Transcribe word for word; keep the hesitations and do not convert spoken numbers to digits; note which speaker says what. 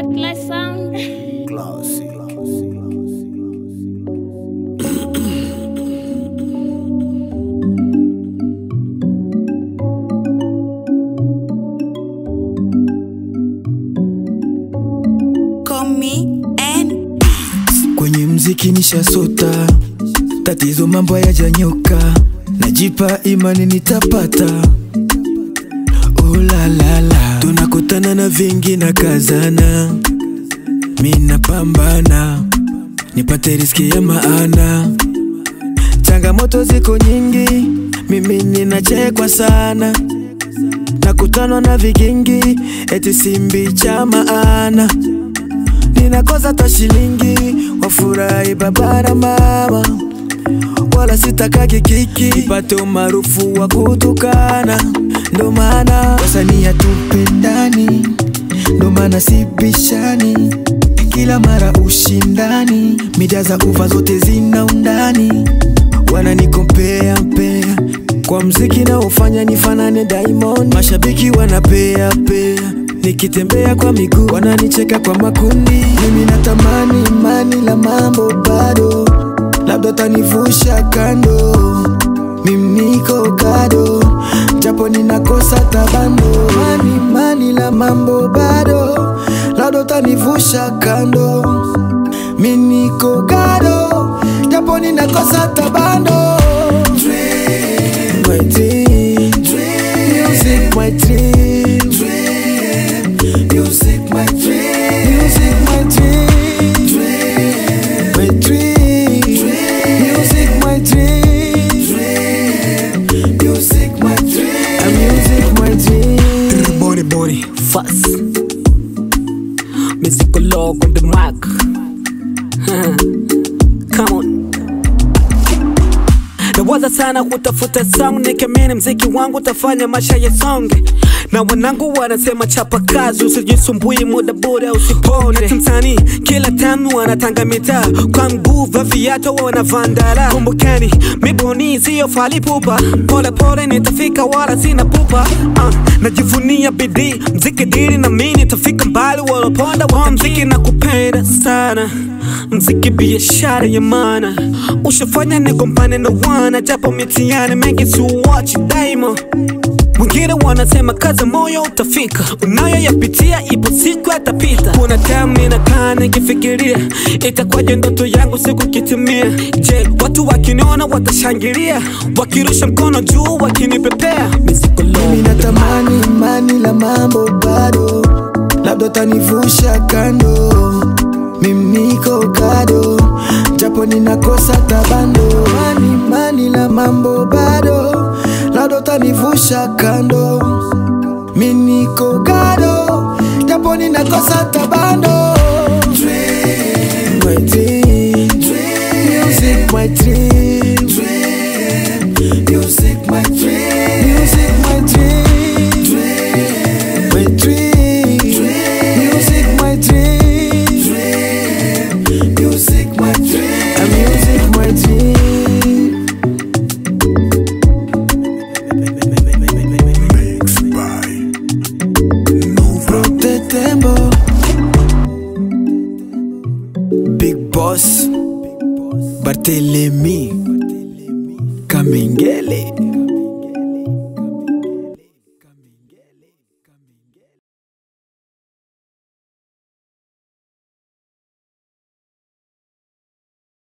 Speaker 1: Atlas sound.
Speaker 2: Classic.
Speaker 3: Kwenye mziki nisha sota, tatizo mambo yajanyoka, najipa imani nitapata. Oh la la la, tunakutana na vingi na kazana, mina pambana nipate riski ya maana. Changamoto ziko nyingi, mimi ninachekwa sana, nakutana na vigingi, eti simbi cha maana. Ninakosa ta shilingi, wafurahi baba na mama, wala sitaka kikiki, nipate umaarufu wa kutukana. Ndo maana wasanii hatupendani, ndo maana sibishani, kila mara ushindani, media za uva zote zina undani. Wanani compare mpea, kwa mziki na ufanya nifanane Diamond. Mashabiki wanapea pea, nikitembea kwa miguu wananicheka kwa makundi. Mimi natamani imani la mambo bado, labda tanivusha kando. Mimi niko gado, japo ninakosa tabando. Mani mani la mambo bado, labda tanivusha kando. Mimi niko gado, japo ninakosa tabando. Dream, my dream, dream, music my dream, dream, music my dream, music my dream, dream, my dream, dream, music my dream, dream, music my dream, and music my dream.
Speaker 4: Body body fast, musical log on the mic. Come on. Nawaza sana kutafuta song, nikiamini mziki wangu utafanya maisha yasonge. Na wanangu wanasema chapa kazi, usijisumbui muda bure usiponde. Na timsani kila time wanatanga mitaa, kwa nguvu viatu wana vandala. Kumbukeni miboni siyo fali pupa, pole pole nitafika wala sina pupa. uh, Najivunia bidii, mziki dili na mimi nitafika mbali. Waloponda wa mziki na kupenda sana, mziki biashara ya maana. Ushafanya nigombane na wana, japo mitihani mengi siuachi daima. Wengine wanasema kaza moyo utafika, unayo yapitia ipo siku atapita. Kuna time ninakaa nikifikiria, itakwaje ndoto yangu siku kitimia. Je, watu wakiniona watashangilia, wakirusha mkono juu wakinipepea.
Speaker 3: Mimi natamani imani la mambo bado, labda tanivusha kando. Mimi niko gado, japo ninakosa tabando. Mani mani la mambo bado, labda tanivusha kando. Mimi niko gado, japo ninakosa tabando. Dream, my dream, dream, music my dream, dream, music my dream, music my dream, dream, my dream, dream, music my dream, dream, music my dream, and music my dream. Big Boss Barthelemy Kimende.